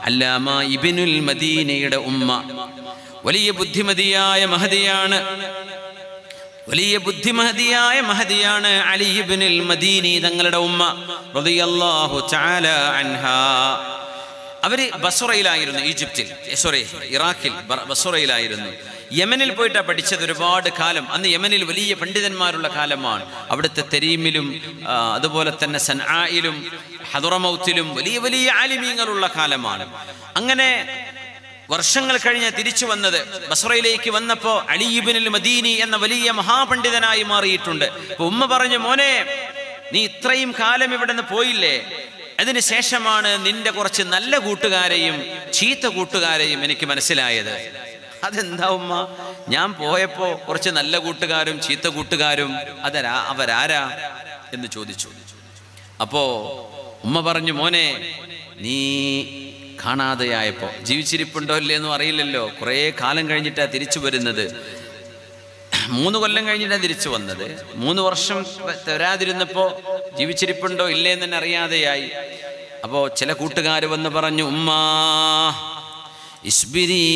അല്ലാമ ഇബ്നുൽ മദീനയുടെ ഉമ്മ വലിയ ബുദ്ധിമതിയായ മഹദിയാണ്. വലിയ ബുദ്ധിമതിയായ മഹദിയാണ് അലി ഇബ്നുൽ മദീനി തങ്ങളുടെ ഉമ്മ റളിയല്ലാഹു തആല അൻഹാ. അവര് ബസ്റയിലായിരുന്നു, ഇറാഖിൽ ബസ്റയിലായിരുന്നു. യമനിൽ പോയിട്ടാണ് പഠിച്ചത് ഒരുപാട് കാലം. അന്ന് യമനിൽ വലിയ പണ്ഡിതന്മാരുള്ള കാലമാണ്. അവിടുത്തെ തെരീമിലും അതുപോലെ തന്നെ സൻആയിലും ഹദറമൗത്തിലും വലിയ വലിയ ആലിമീങ്ങളുള്ള കാലമാണ്. അങ്ങനെ വർഷങ്ങൾ കഴിഞ്ഞ് തിരിച്ചു വന്നത്. ബസ്റയിലേക്ക് വന്നപ്പോൾ അലി ഇബ്നുൽ മദീനി എന്ന വലിയ മഹാപണ്ഡിതനായി മാറിയിട്ടുണ്ട്. ഉമ്മ പറഞ്ഞു, മോനെ നീ ഇത്രയും കാലം ഇവിടെ നിന്ന് പോയില്ലേ, അതിന് ശേഷമാണ് നിന്റെ കുറച്ച് നല്ല കൂട്ടുകാരെയും ചീത്ത കൂട്ടുകാരെയും എനിക്ക് മനസ്സിലായത്. അതെന്താ ഉമ്മ? ഞാൻ പോയപ്പോ കുറച്ച് നല്ല കൂട്ടുകാരും ചീത്ത കൂട്ടുകാരും അവരാരാ എന്ന് ചോദിച്ചു. അപ്പോ ഉമ്മ പറഞ്ഞു, മോനെ നീ കാണാതെയായപ്പോ, ജീവിച്ചിരിപ്പുണ്ടോ ഇല്ലേന്നും അറിയില്ലല്ലോ, കുറേ കാലം കഴിഞ്ഞിട്ടാ തിരിച്ചു വരുന്നത്. 3 കൊല്ലം കഴിഞ്ഞിട്ടാണ് തിരിച്ചു വന്നത്. 3 വർഷം വരാതിരുന്നപ്പോ ജീവിച്ചിരിപ്പുണ്ടോ ഇല്ലേന്ന് തന്നെ അറിയാതെയായി. അപ്പോ ചില കൂട്ടുകാർ വന്ന് പറഞ്ഞു, ഉമ്മാ ഇസ്ബിരി,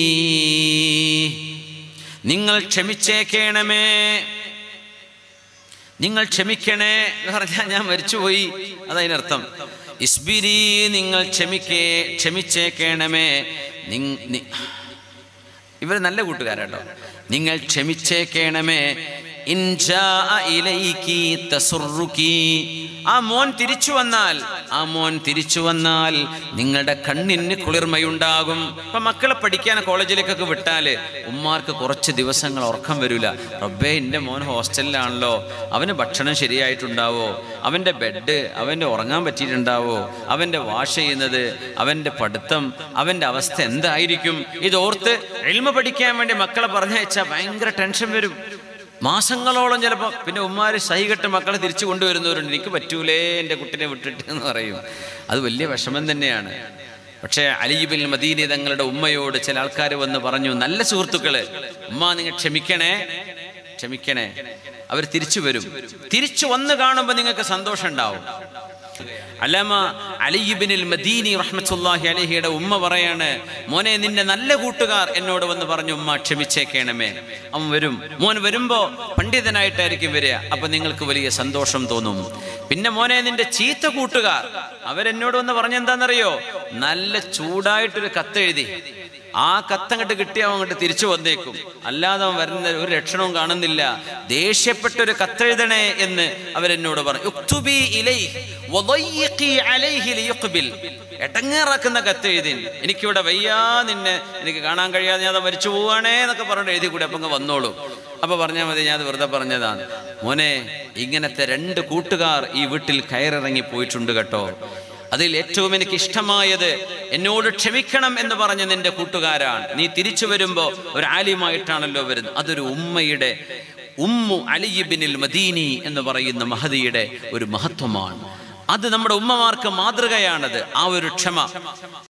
നിങ്ങൾ ക്ഷമിച്ചേക്കണമേ, നിങ്ങൾ ക്ഷമിക്കണേ എന്ന് പറഞ്ഞാൽ ഞാൻ മരിച്ചുപോയി, അതതിനർത്ഥം. ഇസ്ബിരി, നിങ്ങൾ ക്ഷമിച്ചേക്കണമേ. ഇവർ നല്ല കൂട്ടുകാരാട്ടോ. നിങ്ങൾ ക്ഷമിച്ചേക്കണമേ. ആ മോൻ തിരിച്ചു വന്നാൽ നിങ്ങളുടെ കണ്ണിന് കുളിർമയുണ്ടാകും. ഇപ്പൊ മക്കളെ പഠിക്കാൻ കോളേജിലേക്കൊക്കെ വിട്ടാല് ഉമ്മാർക്ക് കുറച്ച് ദിവസങ്ങൾ ഉറക്കം വരില്ല. റബ്ബേ, എൻ്റെ മോൻ ഹോസ്റ്റലിലാണല്ലോ, അവന് ഭക്ഷണം ശരിയായിട്ടുണ്ടാവോ, അവൻ്റെ ബെഡ് അവൻ്റെ ഉറങ്ങാൻ പറ്റിയിട്ടുണ്ടാവോ, അവൻ്റെ വാഷ് ചെയ്യുന്നത്, അവൻ്റെ പഠിത്തം, അവൻ്റെ അവസ്ഥ എന്തായിരിക്കും? ഇതോർത്ത് ഇൽമ പഠിക്കാൻ വേണ്ടി മക്കളെ പറഞ്ഞയച്ചാൽ ഭയങ്കര ടെൻഷൻ വരും. മാസങ്ങളോളം ചിലപ്പോൾ. പിന്നെ ഉമ്മാര് സഹികെട്ട് മക്കളെ തിരിച്ചു കൊണ്ടുവരുന്നവരുണ്ട്. എനിക്ക് പറ്റൂലേ എൻ്റെ കുട്ടിനെ വിട്ടിട്ട് എന്ന് പറയും. അത് വലിയ വിഷമം തന്നെയാണ്. പക്ഷേ അലി ഇബ്നുൽ മദീനി തങ്ങളുടെ ഉമ്മയോട് ചില ആൾക്കാർ വന്ന് പറഞ്ഞു, നല്ല സുഹൃത്തുക്കള്, ഉമ്മ നിങ്ങൾ ക്ഷമിക്കണേ. അവർ തിരിച്ചു വരും. തിരിച്ചു വന്ന് കാണുമ്പോൾ നിങ്ങൾക്ക് സന്തോഷം ഉണ്ടാവും. അല്ലാമ അലി ഇബ്നുൽ മദീനി റഹ്മത്തുള്ളാഹി അലൈഹിയുടെ ഉമ്മ പറയാണ്, മോനെ നിന്റെ നല്ല കൂട്ടുകാർ എന്നോട് വന്ന് പറഞ്ഞു, ഉമ്മ ക്ഷമിച്ചേക്കണമേ. അവൻ വരും. മോൻ വരുമ്പോ പണ്ഡിതനായിട്ടായിരിക്കും വരിക. അപ്പൊ നിങ്ങൾക്ക് വലിയ സന്തോഷം തോന്നും. പിന്നെ മോനെ നിന്റെ ചീത്ത കൂട്ടുകാർ അവരെന്നോട് വന്ന് പറഞ്ഞെന്താണെന്നറിയോ? നല്ല ചൂടായിട്ടൊരു കത്തെഴുതി, ആ കത്തങ്ങോട്ട് കിട്ടി അവൻ അങ്ങോട്ട് തിരിച്ചു വന്നേക്കും, അല്ലാതെ അവൻ വരുന്ന ഒരു ലക്ഷണവും കാണുന്നില്ല. ദേഷ്യപ്പെട്ടൊരു കത്തെഴുതണേ എന്ന് അവരെന്നോട് പറഞ്ഞു. എടങ്ങേറാക്കുന്ന കത്തെഴുതി, എനിക്കിവിടെ വയ്യാ, നിന്നെ എനിക്ക് കാണാൻ കഴിയാതെ ഞാൻ മരിച്ചു പോവാണേ എന്നൊക്കെ പറഞ്ഞിട്ട് എഴുതി കൂടി. അപ്പൊ വന്നോളൂ. അപ്പൊ പറഞ്ഞാൽ മതി, ഞാൻ അത് വെറുതെ പറഞ്ഞതാണ്. മോനെ, ഇങ്ങനത്തെ 2 കൂട്ടുകാർ ഈ വീട്ടിൽ കയറിറങ്ങി പോയിട്ടുണ്ട് കേട്ടോ. അതിൽ ഏറ്റവും എനിക്ക് ഇഷ്ടമായത് എന്നോട് ക്ഷമിക്കണം എന്ന് പറഞ്ഞ നിന്റെ കൂട്ടുകാരാണ്. നീ തിരിച്ചു വരുമ്പോ ഒരു ആലിമായിട്ടാണല്ലോ വരുന്നത്. അതൊരു ഉമ്മയുടെ, ഉമ്മു അലി ഇബ്നുൽ മദീനി എന്ന് പറയുന്ന മഹദിയുടെ ഒരു മഹത്വമാണ്. അത് നമ്മുടെ ഉമ്മമാർക്ക് മാതൃകയാണത്. ആ ഒരു ക്ഷമ.